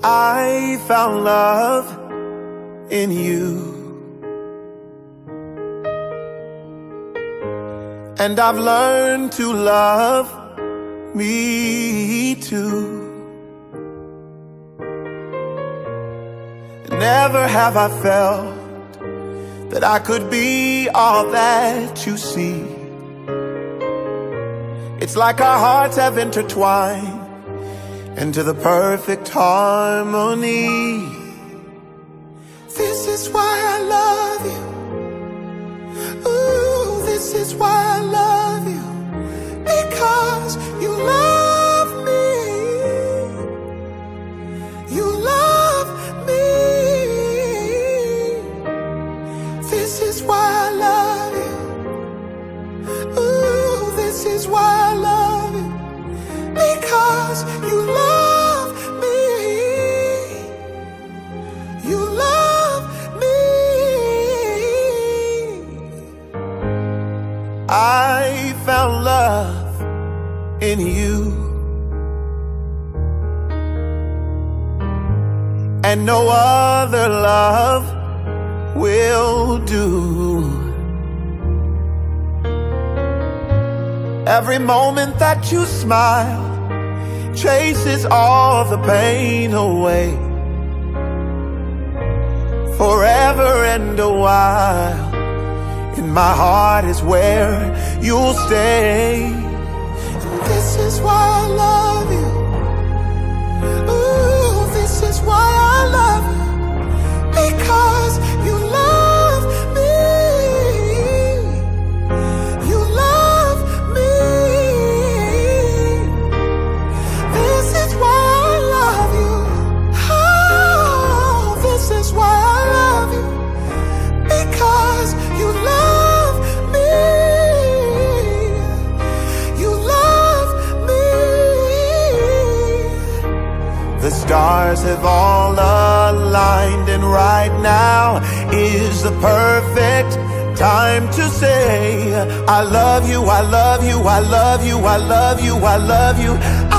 I found love in you, and I've learned to love me too. Never have I felt that I could be all that you see. It's like our hearts have intertwined into the perfect harmony. This is why I love you. Ooh, this is why I love you. Because you love me. You love me. This is why I love you. Ooh, this is why I love you. Because you love me. You love me. I found love in you, and no other love will do. Every moment that you smile chases all the pain away. Forever and a while, in my heart is where you'll stay. And this is why I love you. Ooh, this is why I love you. Because you love me. You love me. This is why I love you. Oh, this is why I love you. Because you love me. You love me. The stars have all aligned, and right now is the perfect time to say I love you, I love you, I love you, I love you, I love you.